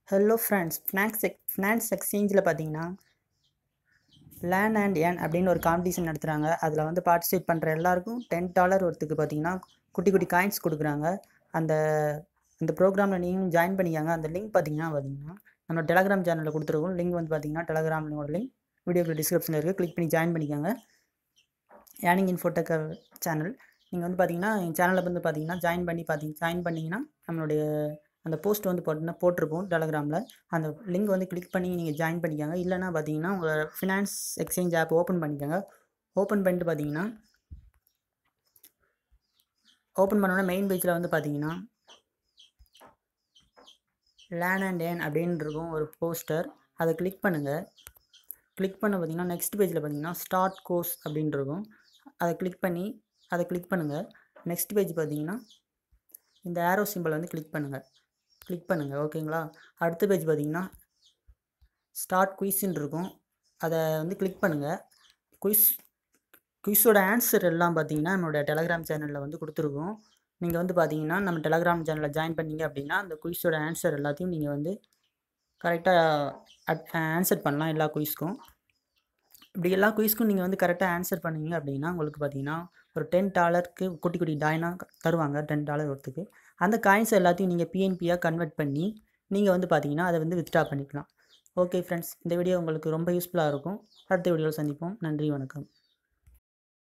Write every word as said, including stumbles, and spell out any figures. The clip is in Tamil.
ஹலோ ஃப்ரெண்ட்ஸ், ஃபினான்ஸ் எக் ஃபினான்ஸ் எக்ஸ்சேஞ்சில் பார்த்தீங்கன்னா லேர்ன் அண்ட் ஏர்ன் அப்படின்னு ஒரு காம்படிஷன் நடத்துகிறாங்க. அதில் வந்து பார்ட்டிசிபேட் பண்ணுற எல்லாருக்கும் டென் டாலர் ஒருத்துக்கு பார்த்தீங்கன்னா குட்டி குட்டி காயின்ஸ் கொடுக்குறாங்க. அந்த அந்த ப்ரோக்ராமில் நீங்களும் ஜாயின் பண்ணிக்காங்க. அந்த லிங்க் பார்த்தீங்கன்னா பார்த்தீங்கன்னா நம்ம டெலகிராம் சேனலில் கொடுத்துருக்கோம். லிங்க் வந்து பார்த்தீங்கன்னா டெலகிராமோட லிங்க் வீடியோக்கு டிஸ்கிரிப்ஷனில் இருக்குது. கிளிக் பண்ணி ஜாயின் பண்ணிக்காங்க. ஏர்னிங் இன்ஃபோடெக் சேனல் நீங்கள் வந்து பார்த்தீங்கன்னா எங்கள் சேனலில் வந்து பார்த்தீங்கன்னா ஜாயின் பண்ணி பார்த்தீங்க ஜாயின் பண்ணிங்கன்னா நம்மளுடைய அந்த போஸ்ட் வந்து போட்டிங்கன்னா போட்டிருப்போம் டெலகிராமில். அந்த லிங்க் வந்து கிளிக் பண்ணி நீங்கள் ஜாயின் பண்ணிக்காங்க. இல்லைனா பார்த்தீங்கன்னா உங்கள் ஃபினான்ஸ் எக்ஸ்சேஞ்ச் ஆப் ஓப்பன் பண்ணிக்கோங்க. ஓப்பன் பண்ணிட்டு பார்த்தீங்கன்னா ஓப்பன் பண்ணோன்னா மெயின் பேஜில் வந்து பார்த்தீங்கன்னா லேர்ன் அண்ட் ஏர்ன் அப்படின்னு இருக்கும் ஒரு போஸ்டர். அதை கிளிக் பண்ணுங்கள். கிளிக் பண்ண பார்த்தீங்கன்னா நெக்ஸ்ட் பேஜில் பார்த்தீங்கன்னா ஸ்டார்ட் கோர்ஸ் அப்படின்னு இருக்கும். அதை கிளிக் பண்ணி அதை கிளிக் பண்ணுங்கள். நெக்ஸ்ட் பேஜ் பார்த்தீங்கன்னா இந்த ஏரோ சிம்பிள் வந்து கிளிக் பண்ணுங்கள். கிளிக் பண்ணுங்கள் ஓகேங்களா. அடுத்த பேஜ் பார்த்தீங்கன்னா ஸ்டார்ட் குயிஸ்ன்னு இருக்கும். அதை வந்து கிளிக் பண்ணுங்கள். குயிஸ் குயிஸோட ஆன்சர் எல்லாம் பார்த்தீங்கன்னா நம்மளோட டெலகிராம் சேனலில் வந்து கொடுத்துருக்கோம். நீங்கள் வந்து பார்த்தீங்கன்னா நம்ம டெலகிராம் சேனலில் ஜாயின் பண்ணீங்க அப்படின்னா அந்த குயிஸோட ஆன்சர் எல்லாத்தையும் நீங்கள் வந்து கரெக்டாக ஆன்சர் பண்ணலாம். எல்லா குயிஸ்க்கும் இப்படி எல்லா குயிஸ்க்கும் நீங்கள் வந்து கரெக்டாக ஆன்சர் பண்ணீங்க அப்படின்னா உங்களுக்கு பார்த்தீங்கன்னா ஒரு டென் டாலருக்கு குட்டி குட்டி டாயினாக தருவாங்க. டென் டாலர் ஒருத்துக்கு அந்த காயின்ஸ் எல்லாத்தையும் நீங்கள் பிஎன்பியாக கன்வெர்ட் பண்ணி நீங்கள் வந்து பார்த்தீங்கன்னா அதை வந்து வித்ட்ரா பண்ணிக்கலாம். ஓகே ஃப்ரெண்ட்ஸ், இந்த வீடியோ உங்களுக்கு ரொம்ப யூஸ்ஃபுல்லாக இருக்கும். அடுத்த வீடியோவில் சந்திப்போம். நன்றி, வணக்கம்.